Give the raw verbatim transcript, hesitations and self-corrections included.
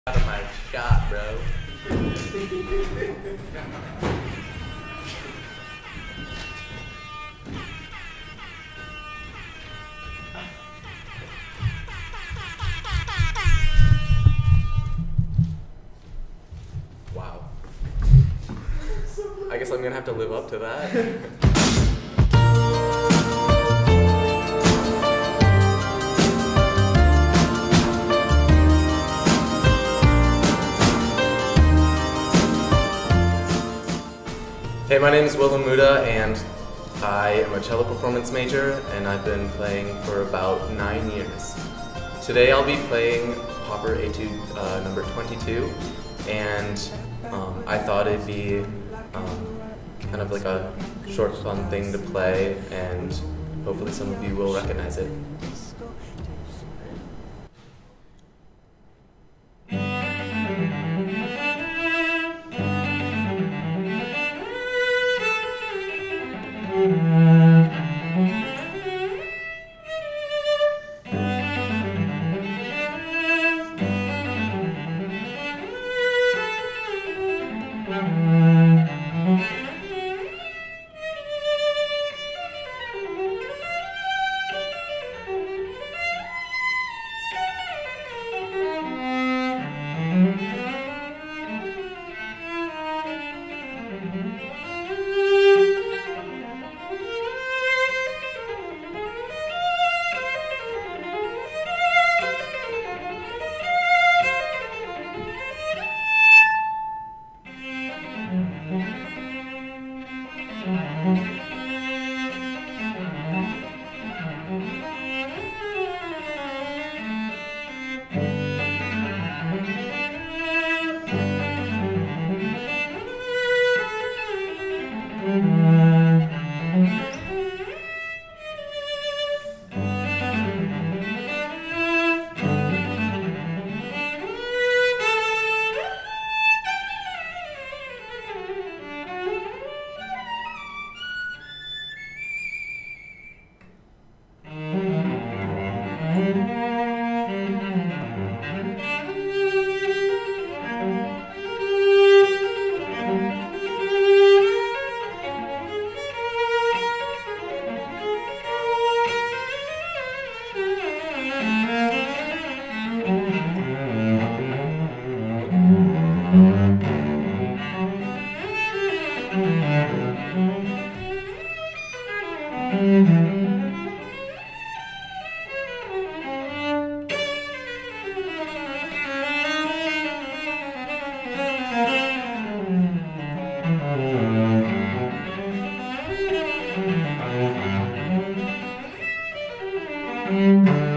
Out of my shot, bro. Wow. I guess I'm gonna have to live up to that. Hey, my name is Willem Mudde, and I am a cello performance major, and I've been playing for about nine years. Today I'll be playing Popper Etude uh, number twenty-two, and um, I thought it'd be um, kind of like a short, fun thing to play, and hopefully some of you will recognize it. Mm-hmm.